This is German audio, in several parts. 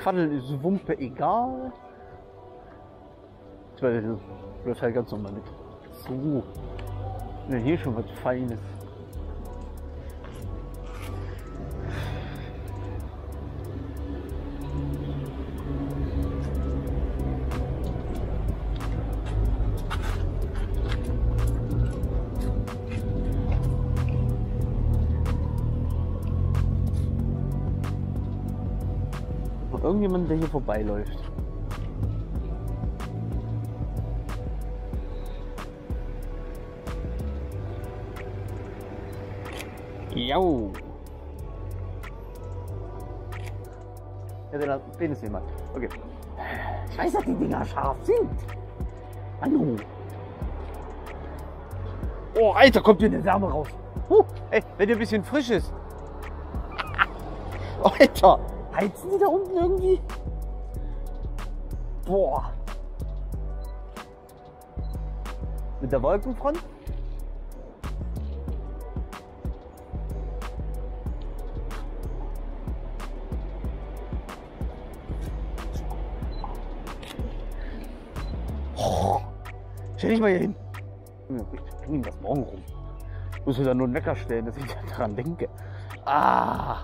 Quaddeln ist Wumpe egal. Ich weiß nicht, das halt ganz normal mit. So. Ja, hier schon was Feines. Irgendjemand, der hier vorbeiläuft. Jau. Ja, den ist jemand. Okay. Ich weiß, dass die Dinger scharf sind. Hallo. Oh, Alter, kommt hier eine Wärme raus. Ey, wenn hier ein bisschen frisch ist. Alter. Heizen die da unten irgendwie? Boah. Mit der Wolkenfront? Oh. Stell dich mal hier hin. Ich bring ihm das morgen rum. Ich muss mir da nur einen Wecker stellen, dass ich daran denke. Ah.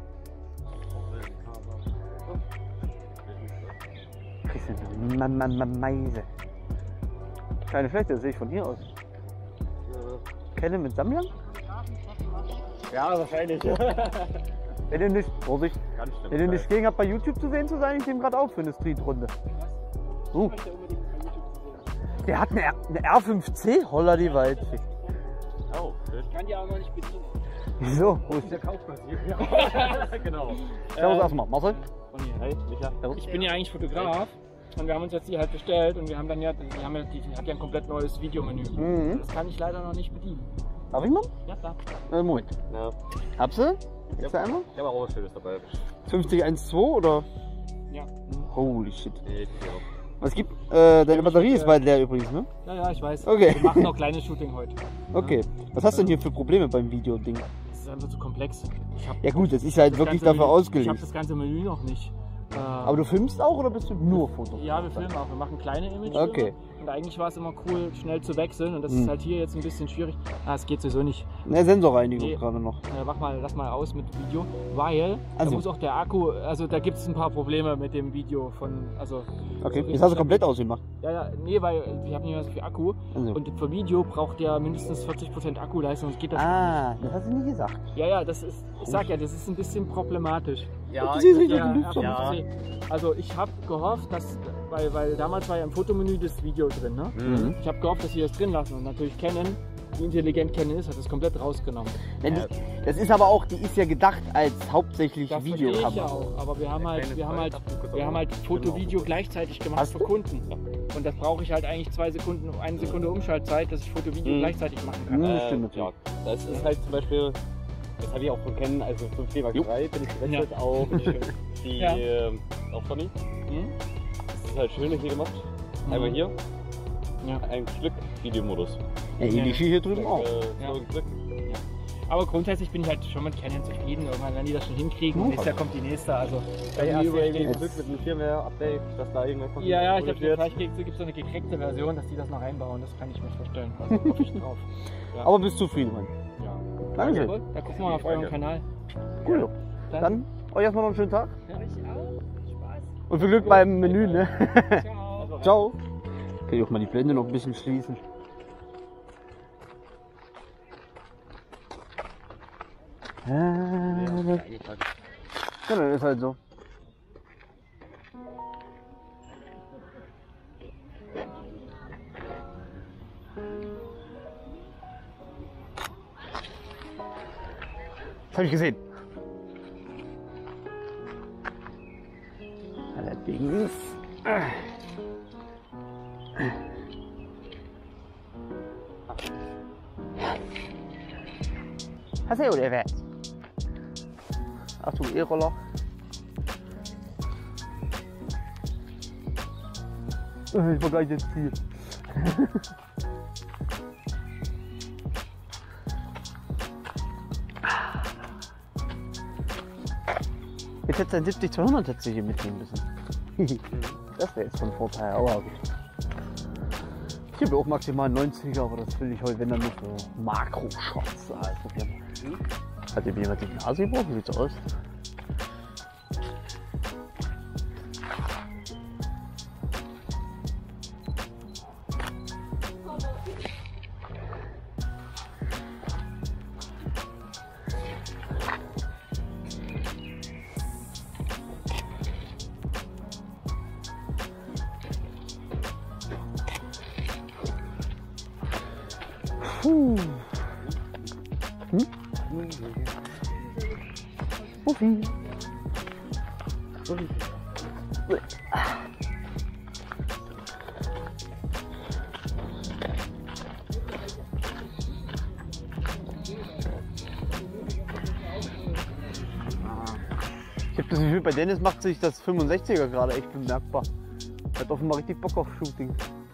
Meise. Keine schlechte, das sehe ich von hier aus. Kenne mit Samyang? Ja, wahrscheinlich. Wenn ihr nicht, Vorsicht, wenn ihr nicht gegen habt, bei YouTube zu sehen zu sein, ich nehme gerade auf für eine Streetrunde. Der hat eine R5C, holla die Waldfee. Oh, ich kann die aber noch nicht bedienen. Wieso? Wo ist Der kaufbasiert. Genau. Servus erstmal, Marcel. Hi, Micha. Ich bin ja eigentlich Fotograf und wir haben uns jetzt die halt bestellt und wir haben dann ja, die hat ja ein komplett neues Videomenü. Mhm. Das kann ich leider noch nicht bedienen. Darf ich mal? Ja, klar. Moment. Ja. Habst du? Ist da einmal? Ich habe auch was Schönes dabei. 5012 oder? Ja. Holy shit. Ja. Was gibt? Deine Batterie ist bald leer übrigens, ne? Ja, ich weiß. Okay. Wir machen noch kleines Shooting heute. Okay. Was hast du denn hier für Probleme beim Video-Ding? Das ist einfach zu komplex. Ja gut, das ist halt wirklich dafür Ich ausgelegt. habe das ganze Menü noch nicht. Aber du filmst auch oder bist du nur Foto? Ja, wir filmen auch. Wir machen kleine Images. Okay. Und eigentlich war es immer cool, schnell zu wechseln. Und das ist halt hier jetzt ein bisschen schwierig. Es geht sowieso nicht. Ne, Sensorreinigung gerade noch. Lass mal aus mit Video, weil da muss auch der Akku, also da gibt es ein paar Probleme mit dem Video von, Okay, jetzt hast du komplett ausgemacht. Ja, nee, weil ich habe nicht mehr so viel Akku und für Video braucht ja mindestens 40% Akkuleistung, sonst geht das nicht. Das hast du nie gesagt. Ja, das ist, ich sag ja, das ist ein bisschen problematisch. Ja, das ist richtig. Ja. Also ich habe gehofft, dass, weil damals war ja im Fotomenü das Video drin, ne? Mhm. Ich habe gehofft, dass sie das drin lassen und natürlich Canon, wie intelligent Canon ist, hat das komplett rausgenommen. Das ist aber auch, die ist ja gedacht als hauptsächlich Das Videokamera. ich ja auch, aber wir haben halt Foto-Video gleichzeitig gemacht für Kunden. Und das brauche ich halt eigentlich 1 Sekunde Umschaltzeit, dass ich Foto-Video gleichzeitig machen kann. Stimmt. Ja, das ist halt zum Beispiel, das habe ich auch von Canon, also 5D Mark III bin ich gewechselt auf die auf Sony. Das ist halt schön hier gemacht. Einmal hier, ein Stück Videomodus. Ja, ähnlich hier drüben auch. Aber grundsätzlich bin ich halt schon mit Canon zufrieden. Irgendwann, wenn die das schon hinkriegen, nächstes Jahr kommt die nächste. Also Ja, mit einem Firmware-Update, dass da irgendwas von ich glaube, vielleicht gibt es so eine gekreckte Version, dass die das noch einbauen. Das kann ich mir vorstellen. Also hoffe ich drauf. Ja. Aber bist zufrieden, Mann? Ja. Danke. Cool. Da gucken wir mal auf euren Kanal. Cool. Dann euch erstmal noch einen schönen Tag. Ja, ich auch. Spaß. Und viel Glück beim Menü, ne? Ciao. Ciao. Kann ich auch mal die Blende noch ein bisschen schließen. Ja, dann ist halt so. Das habe ich gesehen. Allerdings. Hast du oder wer? Ach du E-Roller. Ich war gar nicht das Ziel. Jetzt hätte es ein 70-200 hier mitnehmen müssen. Das wäre jetzt von Vorteil, aber gut. Ich habe auch maximal 90er, aber das will ich heute, wenn dann nicht so Makro-Shots ausprobieren. Hat dir jemand die Nase gebrochen? Wie sieht's aus? Uffi. Ich habe das Gefühl, bei Dennis macht sich das 65er gerade echt bemerkbar. Er hat offenbar richtig Bock auf Shooting.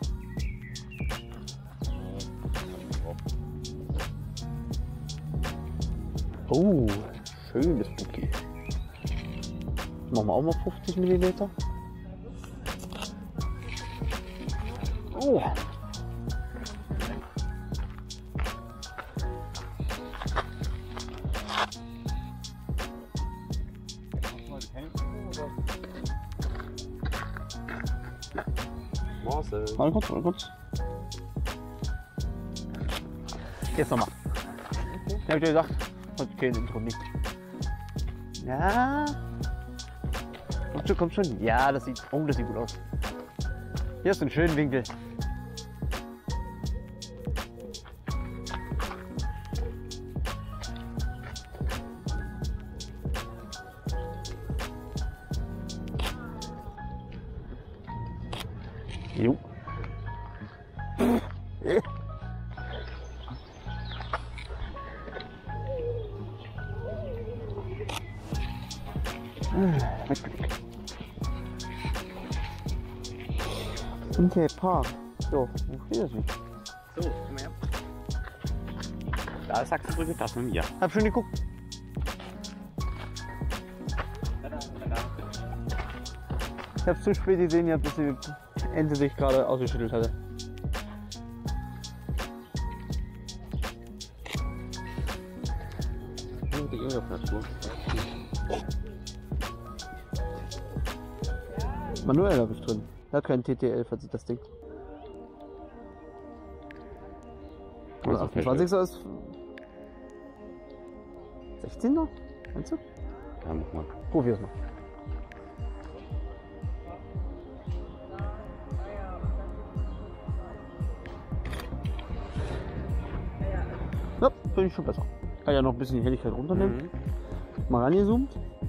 Oh, schönes Bouquet. Machen wir auch mal 50 mm. Oh. Mal kurz. Jetzt nochmal. Ich hab dir gesagt, heute kein Intro nicht. Ja. Kommt schon. Ja, das sieht gut aus. Hier ist ein schöner Winkel. Jo. Okay, Park. So, wo steht das nicht? So, komm her. Da ist Achsenbrücke, das mit mir. Hab schon geguckt. Ich hab's zu spät gesehen, bis die Ente sich gerade ausgeschüttelt hatte. Manuel habe ich drin. Er hat keinen TT11, hat sich das Ding. Oder 28er ist 16er? Meinst du? Ja, mach mal. Probier's mal. Ja, finde ich schon besser. Kann ja noch ein bisschen die Helligkeit runternehmen. Mal rangezoomt.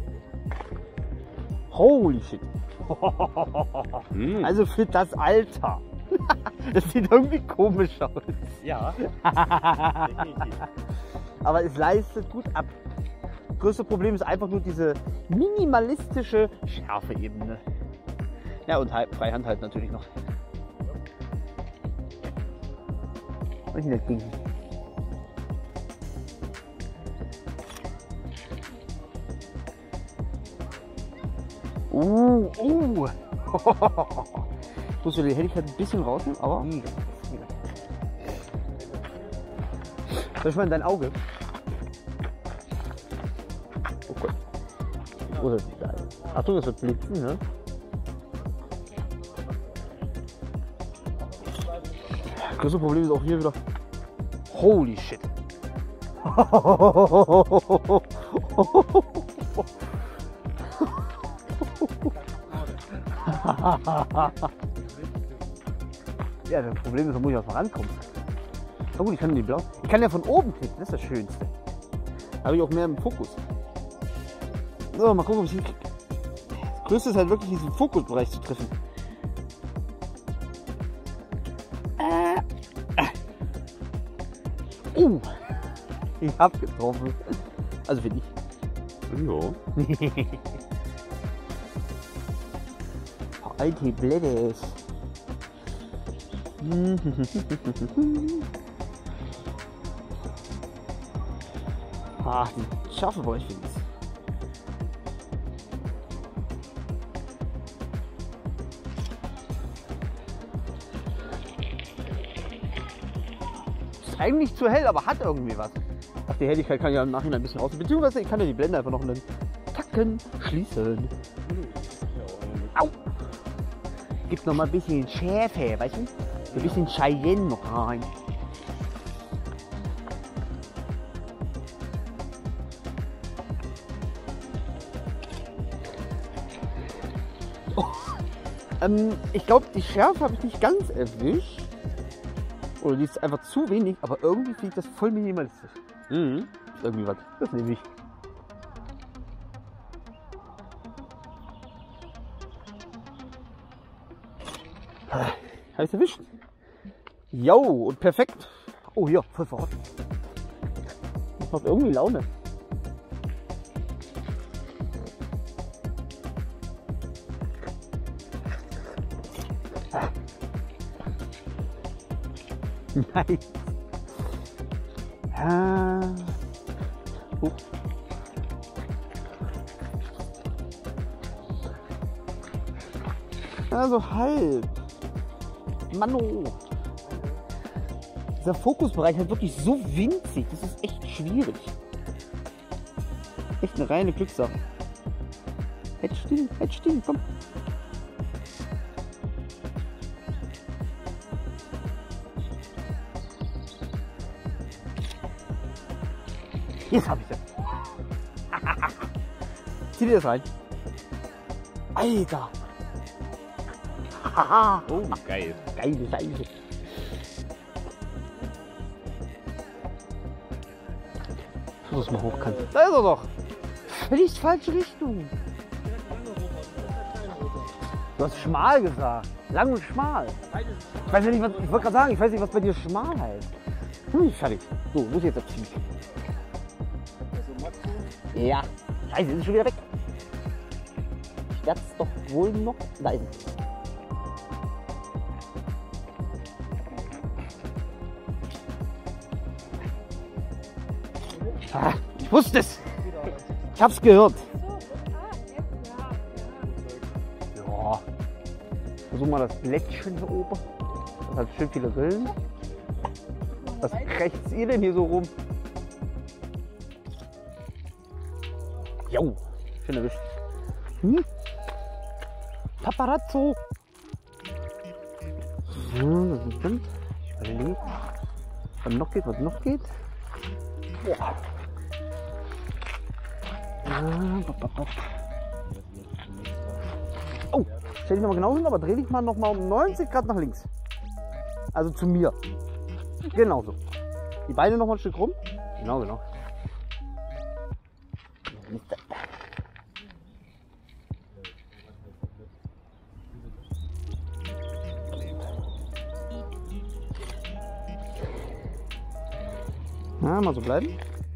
Holy shit. Also für das Alter. Das sieht irgendwie komisch aus. Ja. Aber es leistet gut ab. Das größte Problem ist einfach nur diese minimalistische Schärfeebene. Ja, und Freihand halt natürlich noch. Was ist denn das Ding? Musst du die Helligkeit ein bisschen rausnehmen, aber. Soll ich mal in dein Auge? Oh Gott. Oh, das ist geil. Achtung, das wird blitzen, ne? Das größte Problem ist auch hier wieder. Holy shit. Ja, das Problem ist, da muss ich auch mal rankommen. Na gut, ich kann die blau. Ich kann ja von oben klicken, das ist das Schönste. Da habe ich auch mehr im Fokus. So, mal gucken, ob ich es hinkriege. Das Größte ist halt wirklich, diesen Fokusbereich zu treffen. Ich hab getroffen. Also für dich. Jo. Alte Blättes. Ach, die scharfe Bereich finde ich. eigentlich zu hell, aber hat irgendwie was. Ach, die Helligkeit kann ja im Nachhinein ein bisschen raus. Beziehungsweise ich kann ja die Blende einfach noch einen Tacken schließen. Au! Gibt noch mal ein bisschen Schärfe, weißt du? Ein bisschen Cheyenne noch rein. Oh. Ich glaube, die Schärfe habe ich nicht ganz erwischt. Oder die ist einfach zu wenig, aber irgendwie finde ich das voll minimalistisch. Mhm. Ist irgendwie was. Das nehme ich. Habe ich es erwischt? Jo, und perfekt. Oh ja, voll verrotten. Das macht irgendwie Laune. Nice. Also halb. Mano. Dieser Fokusbereich ist wirklich so winzig. Das ist echt schwierig. Echt eine reine Glückssache. Halt still, komm. Jetzt hab ich das. Zieh dir das rein. Alter. Oh, geil. Geile Scheiße. So, dass man hoch kann. Da ist er doch. Völlig falsche Richtung. Du hast schmal gesagt. Lang und schmal. Ich weiß ja nicht, was. Ich wollte gerade sagen, ich weiß nicht, was bei dir schmal heißt. Fertig. So, muss ich jetzt abziehen. Ja. Scheiße, ist schon wieder weg. Ich werde es doch wohl noch leiden. Ah, ich wusste es. Ich hab's gehört. Ja. Versuch mal das Blättchen hier oben. Das hat schön viele Rillen. Was krächzt ihr denn hier so rum? Jo, schön erwischt. Paparazzo. So, das ist stimmt. Ich überlege, was noch geht. Boah. Oh, stell dich nochmal genau hin, aber dreh dich mal noch mal um 90 Grad nach links. Also zu mir. Genau so. Die Beine noch mal ein Stück rum. Genau. Ja, mal so bleiben.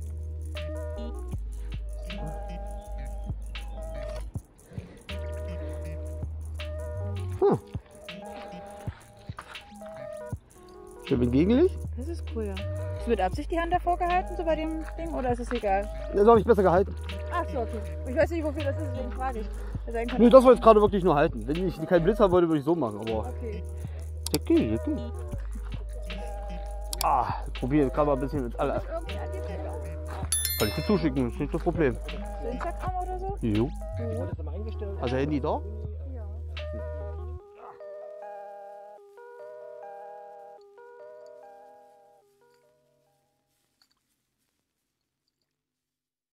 Schön mit Gegenlicht. Das ist cool, ja. Hast du mit Absicht die Hand davor gehalten, so bei dem Ding, oder ist es egal? Das habe ich besser gehalten. Ach so, okay. Ich weiß nicht, wofür das ist, deswegen frage ich. Nee, das wollte ich gerade wirklich nur halten. Wenn ich keinen Blitz haben wollte, würde ich so machen. Aber okay. Okay. Ah, ich probiere gerade mal ein bisschen mit aller. Kann ich dir zuschicken, das ist nicht das Problem. Den Zackarm oder so? Jo. Also Handy da?